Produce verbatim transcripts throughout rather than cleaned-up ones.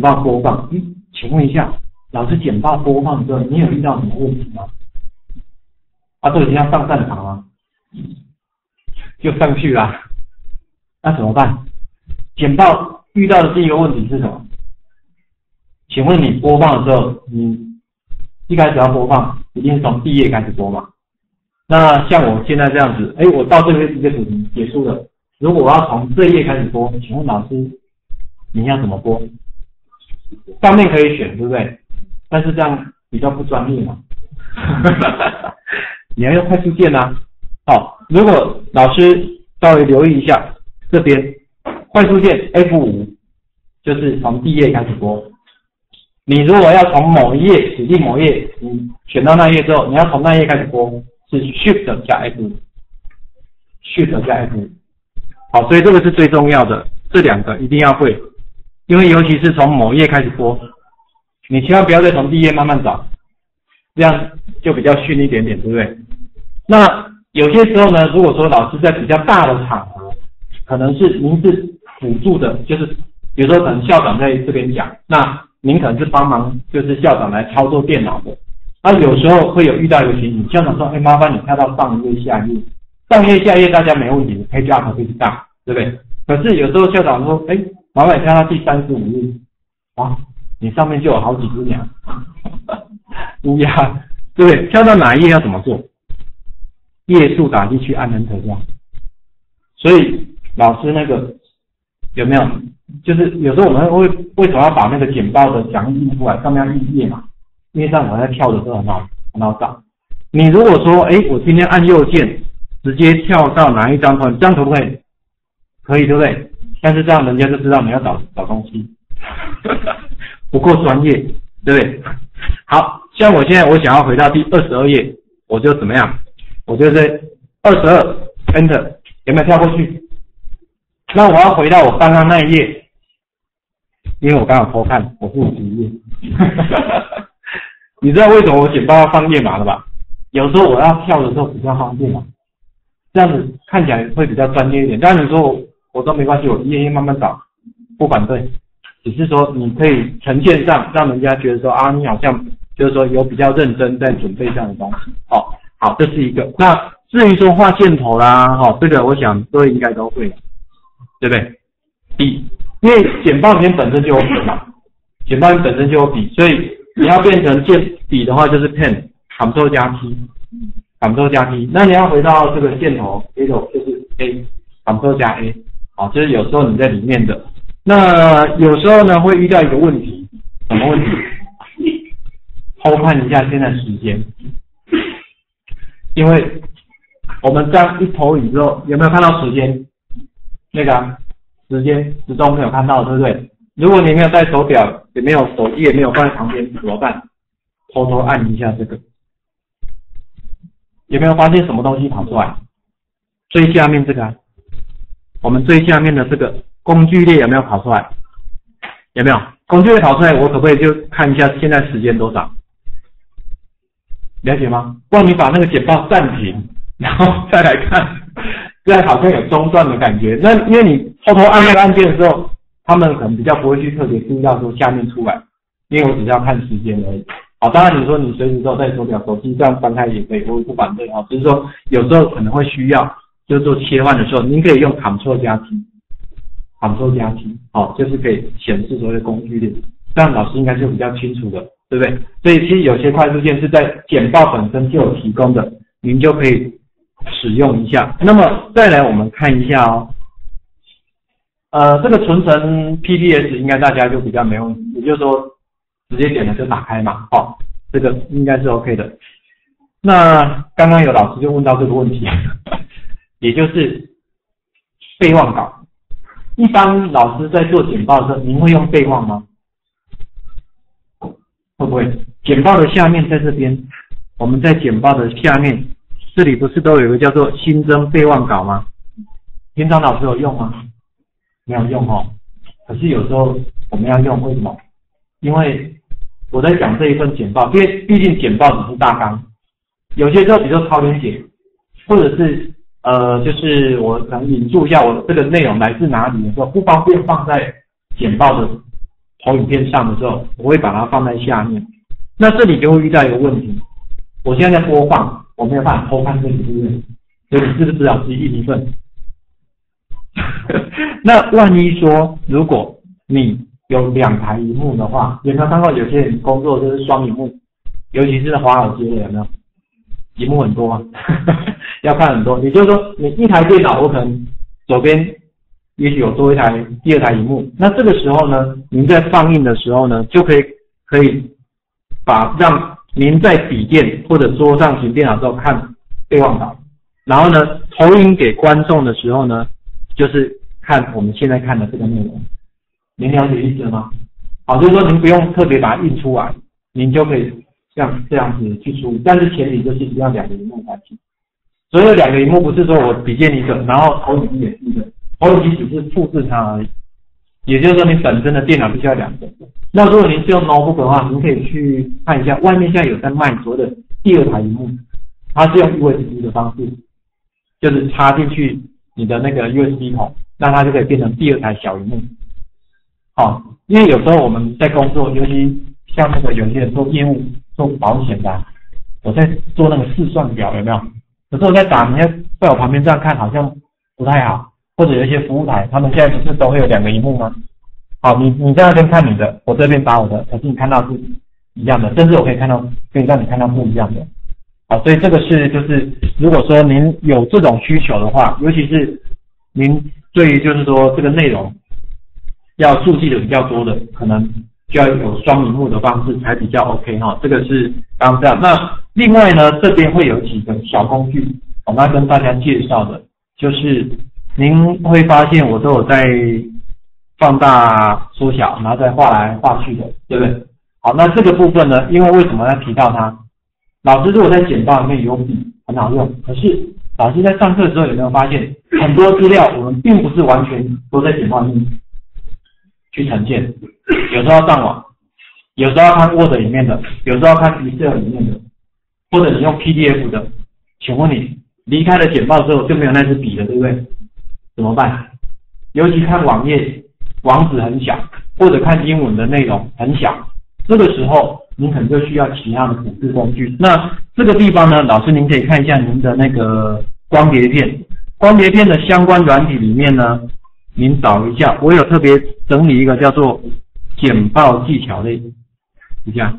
报播放，嗯，请问一下，老师简报播放之后，你有遇到什么问题吗？啊，都已经要上战场了，就上去了，那怎么办？简报遇到的第一个问题是什么？请问你播放的时候，你一开始要播放，一定是从第一页开始播嘛？那像我现在这样子，哎，我到这个这个主题结束了，如果我要从这一页开始播，请问老师你要怎么播？上面可以选，对不对？但是这样比较不专业嘛。你要用快速键啊。好，如果老师稍微留意一下这边快速键 F 五， 就是从第一页开始播。你如果要从某一页指定某一页，你选到那一页之后，你要从那一页开始播，是 Shift 加 F 五 Shift 加 F 五。好，所以这个是最重要的，这两个一定要会，因为尤其是从某一页开始播，你千万不要再从第一页慢慢找，这样就比较逊一点点，对不对？那有些时候呢，如果说老师在比较大的场合，可能是您是辅助的，就是比如说可能校长在这边讲，那您可能是帮忙，就是校长来操作电脑的。那有时候会有遇到一个情形，校长说：“哎，麻烦你跳到上一页、下一页，上一页、下一页大家没问题 ，page up page down， 对不对？”可是有时候校长说：“哎，麻烦你跳到第三十五页，哇，你上面就有好几只鸟，呀，对不对？跳到哪一页要怎么做？页数打进去按 Enter 这样。所以老师那个有没有？就是有时候我们会为什么要把那个简报的讲义印出来，上面要印页嘛？因为这样我在跳的时候很好很好找。你如果说，哎，我今天按右键直接跳到哪一张图，这样可不可以？可以，对不对？但是这样人家就知道你要找找东西，不够专业，对不对？好，像我现在我想要回到第二十二页，我就怎么样？我就在二十二 Enter， 有没有跳过去？那我要回到我刚刚那一页，因为我刚好偷看，我复习一页。你知道为什么我简报要放页码了吧？有时候我要跳的时候比较方便嘛，这样子看起来会比较专业一点。当然你说我我都没关系，我一页一页慢慢找，不反对。只是说你可以呈现上，让人家觉得说啊，你好像就是说有比较认真在准备这样的东西。好，好，这是一个。那至于说画箭头啦，哈，这个我想各位应该都会，对不对？笔，因为简报里面本身就有笔嘛，简报里面本身就有笔，所以你要变成键笔的话，就是 Pen，Ctrl 加 T，Ctrl 加 T。那你要回到这个箭头 A 头就是 A，Ctrl 加 A， 好，就是有时候你在里面的。那有时候呢会遇到一个问题，什么问题？偷看一下现在时间，因为我们这样一投影之后，有没有看到时间？那个、啊、时间时钟没有看到，对不对？如果你没有带手表，也没有手机，也没有放在旁边，怎么办？偷偷按一下这个，有没有发现什么东西跑出来？最下面这个、啊，我们最下面的这个工具列有没有跑出来？有没有工具列跑出来？我可不可以就看一下现在时间多少？了解吗？不然你把那个简报暂停，然后再来看，这样好像有中断的感觉。那因为你偷偷按那个按键的时候，他们可能比较不会去特别注意到说下面出来，因为我只是要看时间而已。好，当然你说你随时都带手表、手机这样翻开也可以，我也不反对啊。只是说有时候可能会需要，就是做切换的时候，您可以用 Ctrl 加 T，Ctrl 加 T， 好，就是可以显示所谓的工具列，这样老师应该就比较清楚的，对不对？所以其实有些快速键是在简报本身就有提供的，您就可以使用一下。那么再来我们看一下哦，呃，这个存成 P D S 应该大家就比较没问题，也就是说直接点了就打开嘛，哦，这个应该是 OK 的。那刚刚有老师就问到这个问题，也就是备忘稿。一般老师在做简报的时候，您会用备忘吗？会不会？简报的下面在这边，我们在简报的下面，这里不是都有一个叫做新增备忘稿吗？平常老师有用吗？没有用哦。可是有时候我们要用，为什么？因为我在讲这一份简报，因为毕竟简报只是大纲，有些时候比如说超连结，或者是呃，就是我可能引注一下我这个内容来自哪里的时候，不方便放在简报的投影片上的时候，我会把它放在下面。那这里就会遇到一个问题，我现在在播放，我没有办法偷看这里，对不对？所以你是不是只好自己印一份？那万一说，如果你有两台萤幕的话，有没有看过有些人工作就是双萤幕，尤其是华尔街的，有没有？萤幕很多啊，要看很多。也就是说，你一台电脑，我可能左边也许有多一台第二台萤幕，那这个时候呢，您在放映的时候呢，就可以可以把让您在笔电或者桌上型电脑之后看备忘档，然后呢投影给观众的时候呢，就是看我们现在看的这个内容。您了解意思了吗？好，就是说您不用特别把它印出来，您就可以像这样子去处理，但是前提就是一定要两个萤幕才行。所有两个萤幕不是说我笔电一个，然后投影机也是一个，投影机只是复制它而已。也就是说，你本身的电脑必须要两个。那如果您是用 notebook 的话，您可以去看一下，外面现在有在卖所谓的第二台萤幕，它是用 U S B 的方式，就是插进去你的那个 U S B 孔，那它就可以变成第二台小萤幕。好，因为有时候我们在工作，尤其像那个有些人做业务、做保险的、啊，我在做那个试算表，有没有？有时候我在打，你在在我旁边这样看，好像不太好。或者有一些服务台，他们现在不是都会有两个萤幕吗？好，你你在那边看你的，我这边打我的，可是你看到是一样的，甚至我可以看到，可以让你看到不一样的。好，所以这个是就是如果说您有这种需求的话，尤其是您对于就是说这个内容要注记的比较多的，可能就要有双萤幕的方式才比较 OK 哈。这个是刚刚这样。那另外呢，这边会有几个小工具，我们要跟大家介绍的，就是您会发现我都有在放大、缩小，然后再画来画去的，对不对？好，那这个部分呢，因为为什么要提到它？老师如果在简报里面有笔很好用，可是老师在上课的时候有没有发现，很多资料我们并不是完全都在简报里面去呈现，有时候要上网，有时候要看 Word 里面的，有时候要看 Excel 里面的，或者你用 P D F 的，请问你离开了简报之后就没有那支笔了，对不对？怎么办？尤其看网页，网址很小，或者看英文的内容很小，这个时候您可能就需要其他的辅助工具。那这个地方呢，老师您可以看一下您的那个光碟片，光碟片的相关软体里面呢，您找一下，我有特别整理一个叫做简报技巧类，一下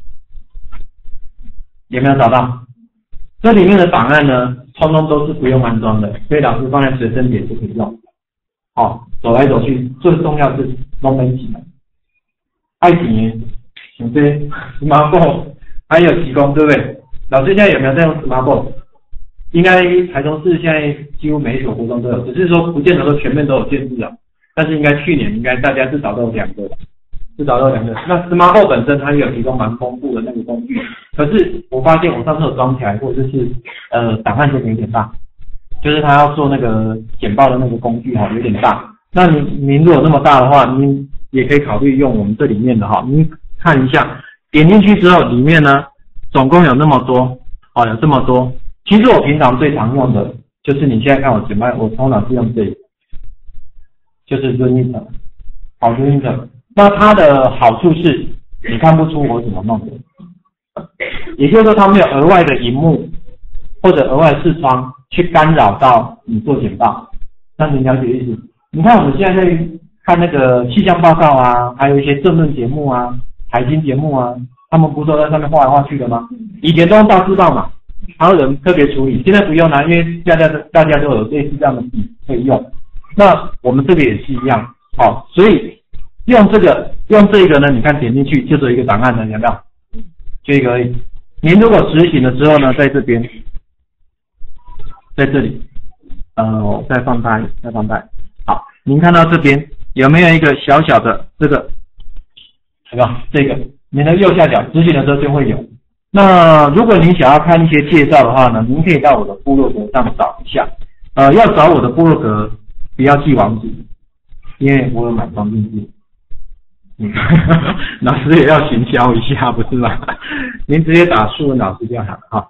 有没有找到？这里面的档案呢，通通都是不用安装的，所以老师放在随身碟就可以用。好，走来走去，最重要是弄没起来。爱情，像这 Smartboard 还有提供，对不对？老师现在有没有在用 Smartboard？ 应该台中市现在几乎每一所国中都有，只是说不见得说全面都有建制啊。但是应该去年应该大家至少都有两个，至少都有两个。那 Smartboard 本身它也有提供蛮丰富的那个工具，可是我发现我上次有装起来过，就是呃档案就有点大，就是它要做那个简报的那个工具哈，有点大。那您您如果那么大的话，您也可以考虑用我们这里面的哈。您看一下，点进去之后，里面呢总共有那么多，哦，有这么多。其实我平常最常用的就是你现在看我简报，我通常是用这个，就是 Runiter， 好 Runiter。那它的好处是，你看不出我怎么弄的，也就是说它没有额外的萤幕或者额外视窗去干扰到你做简报。那你了解意思？你看我们现在在看那个气象报告啊，还有一些政论节目啊、财经节目啊，他们不是都在上面画来画去的吗？以前都用大字报嘛，还有人特别处理，现在不用啦，因为大家大家都有类似这样的笔可以用。那我们这个也是一样，好，所以用这个用这个呢，你看点进去就只有一个档案了，有没有？就一个而已。您如果执行了之后呢，在这边，在这里，呃，我再放大，再放大。好，您看到这边有没有一个小小的这个，有没有？这个您的右下角执行的时候就会有。那如果您想要看一些介绍的话呢，您可以到我的部落格上找一下。呃，要找我的部落格，不要记网址，因为我有买方便剂。嗯，老师也要行销一下，不是吗？您直接打素文老师就好哈。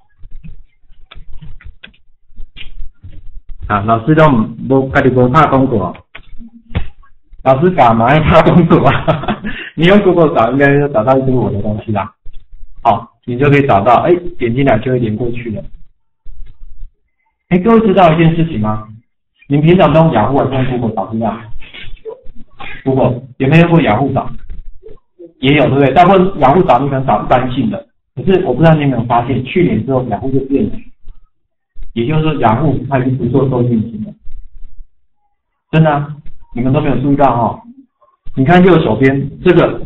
啊，老师都无家己无拍广告，老师干嘛要拍广告啊？ 你用 Google 找应该就找到一堆我的东西啦。好，你就可以找到，哎，点进来就会连过去了。哎，各位知道一件事情吗？你平常都用雅虎还是用 Google 找资料 ？Google 有没有用过雅虎找？也有，对不对？大部分雅虎找你可能找一般性的，可是我不知道你有没有发现，去年之后雅虎就变了，也就是说雅虎它已经不做搜寻引擎了，真的、啊，你们都没有注意到哦。你看右手边这个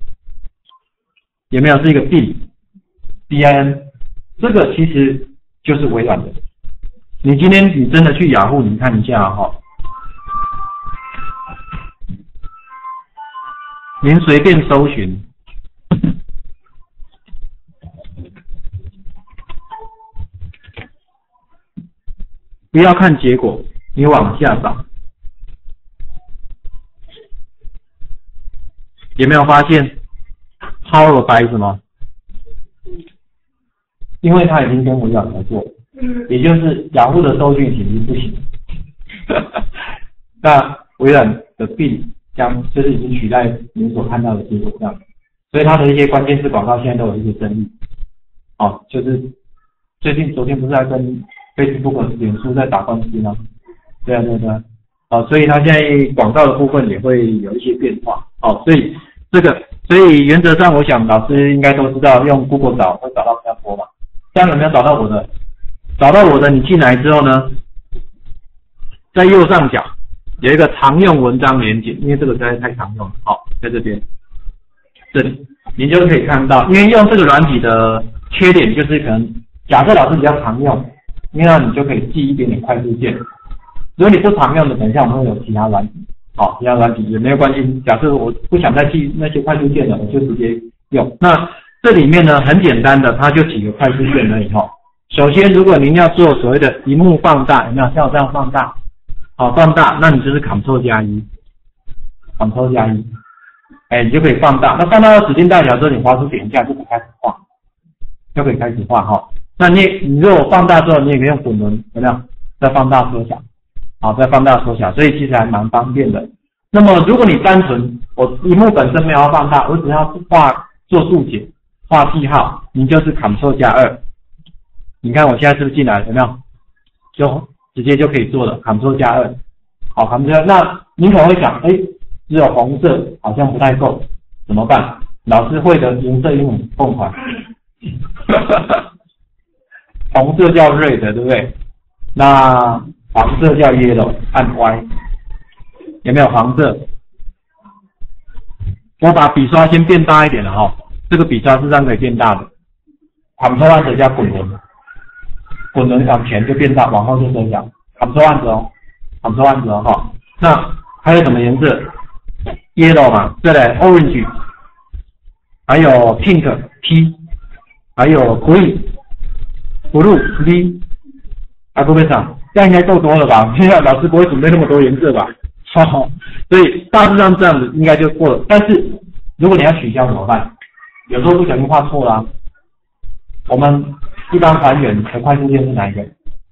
有没有是一个 bin B I N， 这个其实就是微软的。你今天你真的去雅虎，你看一下哈、哦，您随便搜寻，不要看结果，你往下找，有没有发现 Power by 什么？因为它已经跟微软合作，也就是雅虎的搜寻引擎不行，那微软的 Bing 将就是已经取代您所看到的结果这样，所以它的一些关键字广告现在都有一些争议。哦，就是最近昨天不是在跟 Facebook 脸书在打官司吗？对啊对啊对啊，哦，所以它现在广告的部分也会有一些变化。哦，所以这个，所以原则上我想老师应该都知道，用 Google 找会找到比较多嘛。这样有没有找到我的？找到我的，你进来之后呢，在右上角有一个常用文章连结，因为这个实在太常用了。好，在这边，这里你就可以看到，因为用这个软体的缺点就是可能，假设老师比较常用，因为你就可以记一点点快速键。如果你不常用的，等一下我们会有其他软体，好，其他软体也没有关系。假设我不想再记那些快速键了，我就直接用。那这里面呢很简单的，它就几个快速键而已哈。首先，如果您要做所谓的萤幕放大，有没有像我这样放大？好，放大，那你就是 Ctrl 加一 ，Ctrl 加一，哎，你就可以放大。那放大到指定大小之后，你滑鼠点一下就可以开始画，就可以开始画哈。那你你如果放大之后，你也可以用滚轮，有没有？再放大缩小，好，再放大缩小，所以其实还蛮方便的。那么如果你单纯我萤幕本身没有要放大，我只要画做速解，画记号，你就是 Ctrl 加二。你看我现在是不是进来了？有没有？就直接就可以做了 ，Ctrl 加二，好 ，Ctrl 加二。那你可能会想，哎，只有红色好像不太够，怎么办？老师会的颜色英文凤凰，红色叫 red， 对不对？那黄色叫 yellow， 按 Y， 有没有黄色？我把笔刷先变大一点了哈，这个笔刷是这样可以变大的 ，Ctrl 按着加滚轮。滚轮往前就变大，往后就缩小。Ctrl 按着哦 ，Ctrl 按着哦哈。那还有什么颜色 ？Yellow 嘛，再来 Orange， 还有 Pink P， 还有 Green、Blue B， 啊，各位长，这样应该够多了吧？现在老师不会准备那么多颜色吧？哈哈，所以大致上这样子应该就过了。但是如果你要取消怎么办？有时候不小心画错了、啊，我们。一般还原的快速键是哪一个？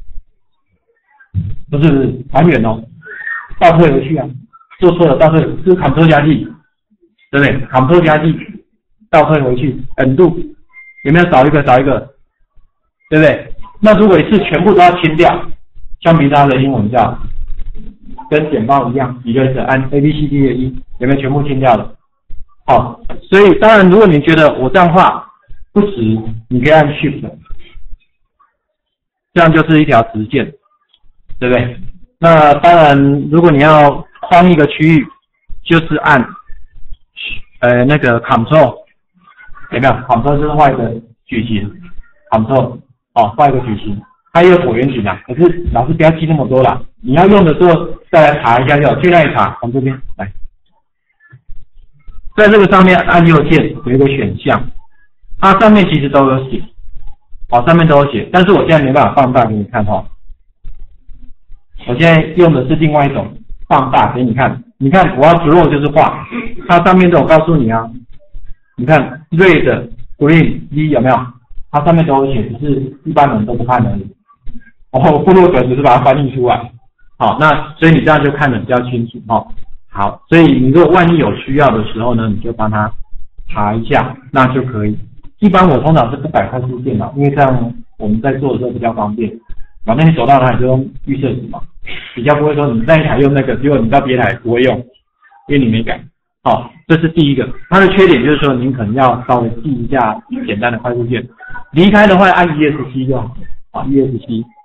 不是不是还原哦，倒退回去啊，做错了倒退，是 Ctrl 加 G， 对不对 ？Ctrl 加 G， 倒退回去 ，Undo， 有没有少一个少一个？对不对？那如果一次全部都要清掉，橡皮擦的英文叫跟简报一样，一个是按 A B C D 的一，有没有全部清掉了？好，所以当然如果你觉得我这样画不实，你可以按 Shift。这样就是一条直线，对不对？那当然，如果你要框一个区域，就是按呃那个 Ctrl， 有没有 ？Ctrl 就是画一个矩形 ，Ctrl 哦，画一个矩形，它也有椭圆形啊。可是老师不要记那么多啦，你要用的时候再来查一下就好，去那里查，从这边来，在这个上面按右键有一个选项，它上面其实都有写。好，上面都有写，但是我现在没办法放大给你看哈。我现在用的是另外一种放大给你看。你看，我要 draw 就是画，它上面都有告诉你啊。你看 red、green、V 有没有？它上面都有写，只是一般人都不看而已。哦，部落格只是把它翻译出来。好，那所以你这样就看得比较清楚哈。 好，所以你如果万一有需要的时候呢，你就帮他查一下，那就可以。一般我通常是不改快速键嘛，因为这样我们在做的时候比较方便。反正你走到哪里就用预设值嘛，比较不会说你那一台用那个，结果你到别台不会用，因为你没改。好，这是第一个。它的缺点就是说，您可能要稍微记一下简单的快速键。离开的话按 E S C 就好了啊 ，E S C。